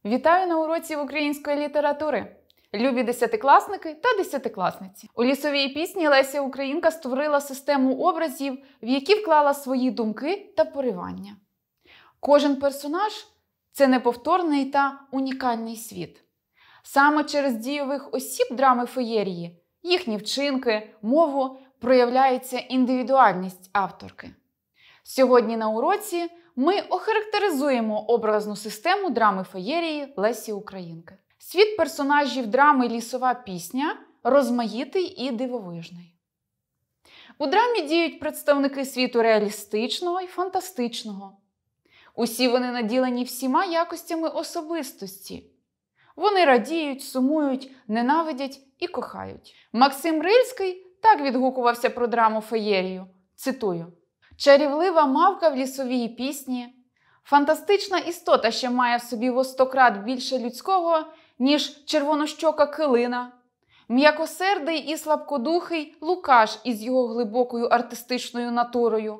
Вітаю на уроці української літератури! Любі десятикласники та десятикласниці! У лісовій пісні Леся Українка створила систему образів, в які вклала свої думки та поривання. Кожен персонаж – це неповторний та унікальний світ. Саме через дійових осіб драми феєрії, їхні вчинки, мову проявляється індивідуальність авторки. Сьогодні на уроці ми охарактеризуємо образну систему драми феєрії Лесі Українки. Світ персонажів драми «Лісова пісня» розмаїтий і дивовижний. У драмі діють представники світу реалістичного і фантастичного. Усі вони наділені всіма якостями особистості. Вони радіють, сумують, ненавидять і кохають. Максим Рильський так відгукувався про драму феєрію. Цитую. «Чарівлива мавка в лісовій пісні, фантастична істота, що має в собі во 100 крат більше людського, ніж червонощока килина, м'якосердий і слабкодухий Лукаш із його глибокою артистичною натурою,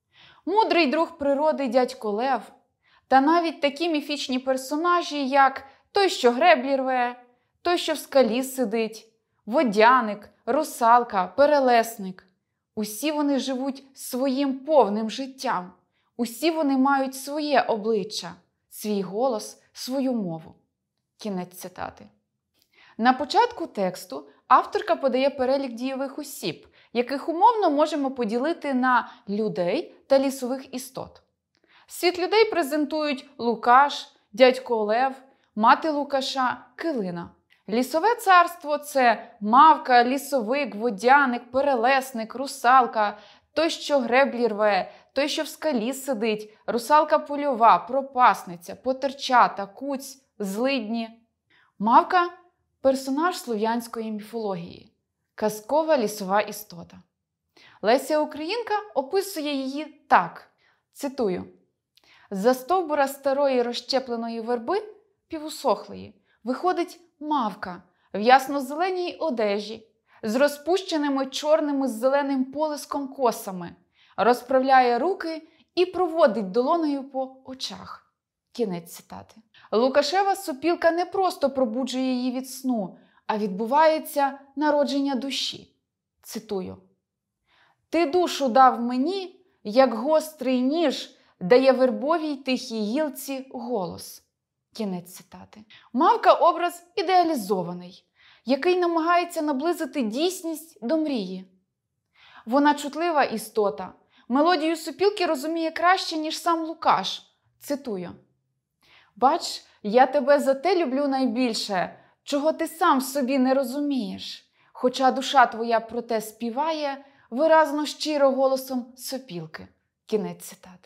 мудрий друг природи дядько Лев, та навіть такі міфічні персонажі, як той, що греблі рве, той, що в скалі сидить, водяник, русалка, перелесник. Усі вони живуть своїм повним життям. Усі вони мають своє обличчя, свій голос, свою мову». Кінець цитати. На початку тексту авторка подає перелік дійових осіб, яких умовно можемо поділити на людей та лісових істот. Світ людей презентують Лукаш, дядько Лев, мати Лукаша, килина. Лісове царство – це мавка, лісовик, водяник, перелесник, русалка, той, що греблі рве, той, що в скалі сидить, русалка польова, пропасниця, потерчата, куць, злидні. Мавка – персонаж слов'янської міфології, казкова лісова істота. Леся Українка описує її так, цитую. «За стовбура старої розщепленої верби, півусохлої, виходить мавка в ясно-зеленій одежі, з розпущеними чорними з зеленим полиском косами, розправляє руки і проводить долонею по очах». Кінець цитати. Лукашева сопілка не просто пробуджує її від сну, а відбувається народження душі. Цитую. «Ти душу дав мені, як гострий ніж дає вербовій тихій гілці голос». Кінець цитати. Мавка – образ ідеалізований, який намагається наблизити дійсність до мрії. Вона чутлива істота. Мелодію сопілки розуміє краще, ніж сам Лукаш. Цитую. «Бач, я тебе за те люблю найбільше, чого ти сам в собі не розумієш, хоча душа твоя про те співає виразно щиро голосом сопілки». Кінець цитати.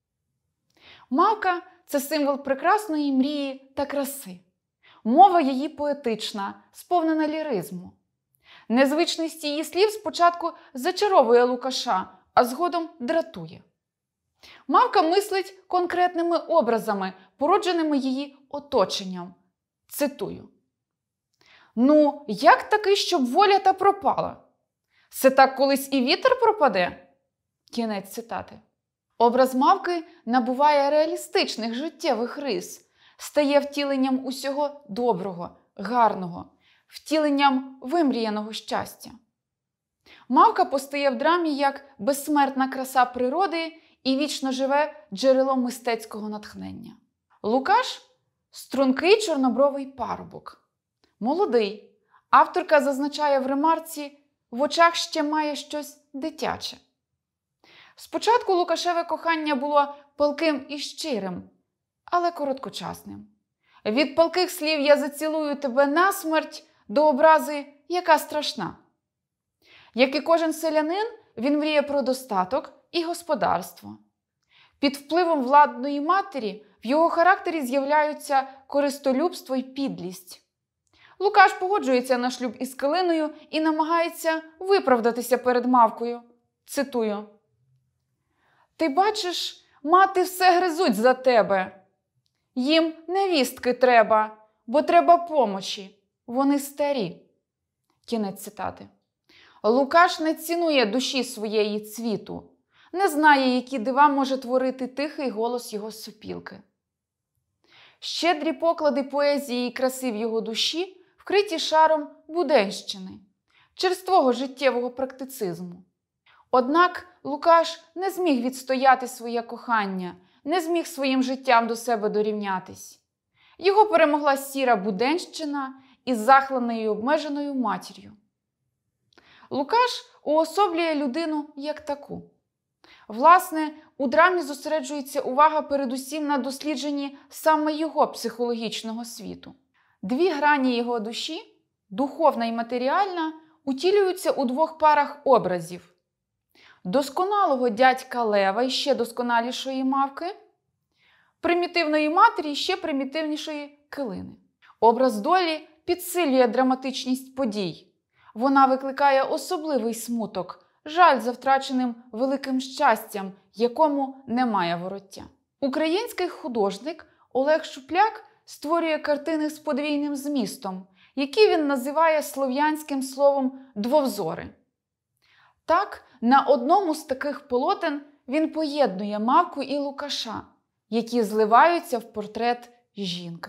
Мавка – це символ прекрасної мрії та краси. Мова її поетична, сповнена ліризму. Незвичність її слів спочатку зачаровує Лукаша, а згодом дратує. Мавка мислить конкретними образами, породженими її оточенням. Цитую. «Ну, як таки, щоб воля та пропала? Се так колись і вітер пропаде?» Кінець цитати. Образ мавки набуває реалістичних життєвих рис, стає втіленням усього доброго, гарного, втіленням вимріяного щастя. Мавка постає в драмі як безсмертна краса природи і вічно живе джерело мистецького натхнення. Лукаш – стрункий чорнобровий парубок. Молодий. Авторка зазначає в ремарці, в очах ще має щось дитяче. Спочатку Лукашеве кохання було палким і щирим, але короткочасним. Від палких слів «я зацілую тебе насмерть» до образи «яка страшна». Як і кожен селянин, він мріє про достаток і господарство. Під впливом владної матері в його характері з'являються користолюбство і підлість. Лукаш погоджується на шлюб із килиною і намагається виправдатися перед мавкою. Цитую. «Ти бачиш, мати все гризуть за тебе. Їм невістки треба, бо треба помочі. Вони старі». Кінець цитати. Лукаш не цінує душі своєї цвіту, не знає, які дива може творити тихий голос його сопілки. Щедрі поклади поезії і краси в його душі вкриті шаром буденщини, черствого життєвого практицизму. Однак Лукаш не зміг відстояти своє кохання, не зміг своїм життям до себе дорівнятись. Його перемогла сіра буденщина із захланою і обмеженою матір'ю. Лукаш уособлює людину як таку. Власне, у драмі зосереджується увага передусім на дослідженні саме його психологічного світу. Дві грані його душі, духовна і матеріальна, утілюються у двох парах образів. Досконалого дядька Лева і ще досконалішої мавки, примітивної матері і ще примітивнішої Килини. Образ долі підсилює драматичність подій. Вона викликає особливий смуток, жаль за втраченим великим щастям, якому немає вороття. Український художник Олег Шупляк створює картини з подвійним змістом, які він називає слов'янським словом «двовзори». Так, на одному з таких полотен він поєднує мавку і Лукаша, які зливаються в портрет жінки.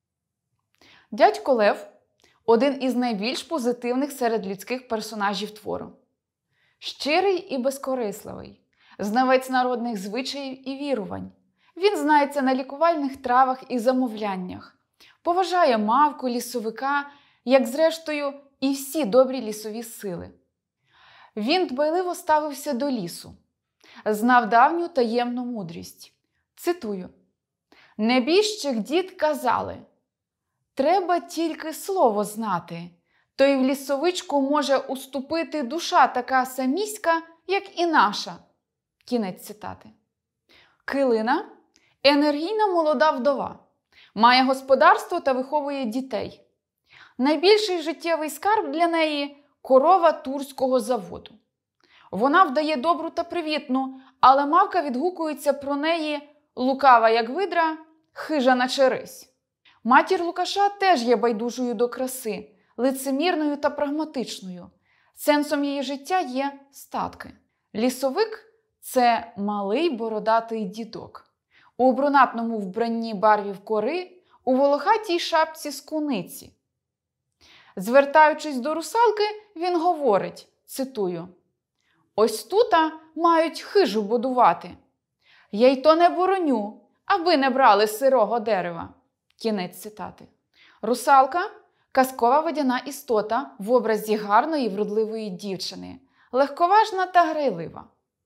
Дядько Лев – один із найбільш позитивних серед людських персонажів твору. Щирий і безкорисливий, знавець народних звичаїв і вірувань. Він знається на лікувальних травах і замовляннях, поважає мавку, лісовика, як зрештою і всі добрі лісові сили. Він дбайливо ставився до лісу, знав давню таємну мудрість. Цитую: «Небіжчик дід казали, треба тільки слово знати, то й в лісовичку може уступити душа така саміська, як і наша». Кінець цитати. Килина – енергійна молода вдова, має господарство та виховує дітей. Найбільший життєвий скарб для неї – корова турського заводу. Вона вдає добру та привітну, але мавка відгукується про неї лукава як видра, хижа наче рись. Матір Лукаша теж є байдужою до краси, лицемірною та прагматичною. Сенсом її життя є статки. Лісовик – це малий бородатий дідок. У брунатному вбранні барвів кори, у волохатій шапці з куниці. Звертаючись до русалки, він говорить, цитую: «Ось тута мають хижу будувати. Я й то не бороню, аби не брали сирого дерева». Кінець цитати. Русалка – казкова водяна істота в образі гарної вродливої дівчини, легковажна та грайлива.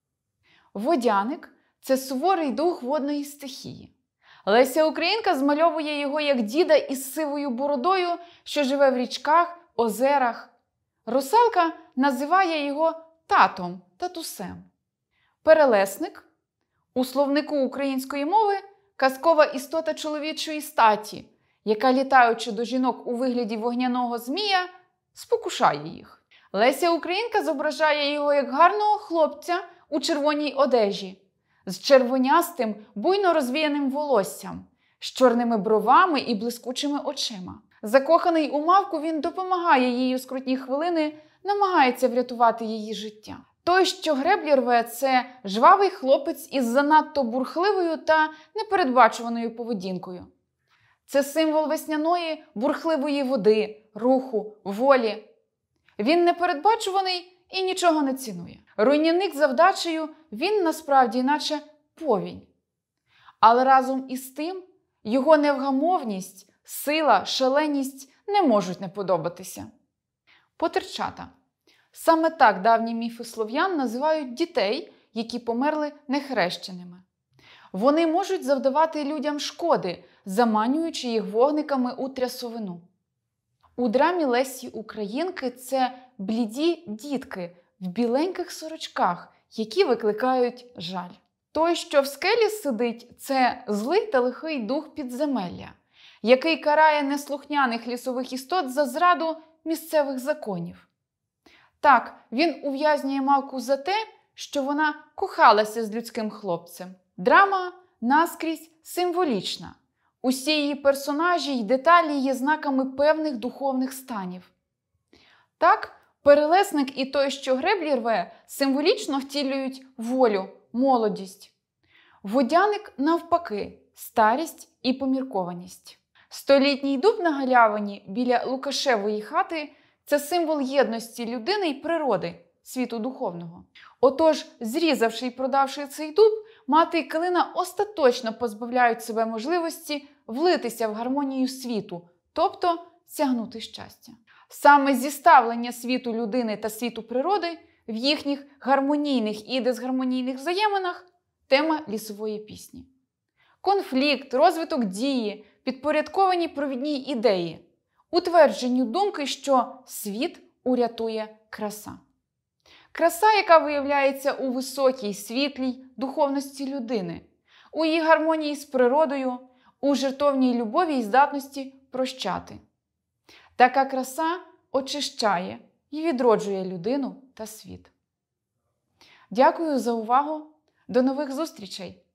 Водяник – це суворий дух водної стихії. Леся Українка змальовує його як діда із сивою бородою, що живе в річках, озерах. Русалка називає його татом, татусем. Перелесник – у словнику української мови казкова істота чоловічої статі, яка, літаючи до жінок у вигляді вогняного змія, спокушає їх. Леся Українка зображає його як гарного хлопця у червоній одежі, з червонястим, буйно розвіяним волоссям, з чорними бровами і блискучими очима. Закоханий у мавку, він допомагає їй у скрутні хвилини, намагається врятувати її життя. Той, що греблі рве, це жвавий хлопець із занадто бурхливою та непередбачуваною поведінкою. Це символ весняної, бурхливої води, руху, волі. Він непередбачуваний і нічого не цінує. Руйнівник за вдачею, він насправді наче повінь. Але разом із тим його невгамовність, сила, шаленість не можуть не подобатися. Потерчата. Саме так давні міфи слов'ян називають дітей, які померли нехрещеними. Вони можуть завдавати людям шкоди, заманюючи їх вогниками у трясовину. У драмі Лесі Українки це бліді дітки в біленьких сорочках, які викликають жаль. Той, що в скелі сидить, це злий та лихий дух підземелля, який карає неслухняних лісових істот за зраду місцевих законів. Так, він ув'язнює мавку за те, що вона кохалася з людським хлопцем. Драма наскрізь символічна. Усі її персонажі й деталі є знаками певних духовних станів. Так, перелесник і той, що греблі рве, символічно втілюють волю, молодість. Водяник, навпаки, старість і поміркованість. Столітній дуб на галявині біля Лукашевої хати – це символ єдності людини і природи, світу духовного. Отож, зрізавши і продавши цей дуб, мати і калина остаточно позбавляють себе можливості влитися в гармонію світу, тобто сягнути щастя. Саме зіставлення світу людини та світу природи в їхніх гармонійних і дисгармонійних взаєминах – тема лісової пісні. Конфлікт, розвиток дії, підпорядковані провідні ідеї, утвердженню думки, що світ урятує краса. Краса, яка виявляється у високій, світлій духовності людини, у її гармонії з природою, у жертовній любові і здатності прощати. Така краса очищає і відроджує людину та світ. Дякую за увагу. До нових зустрічей!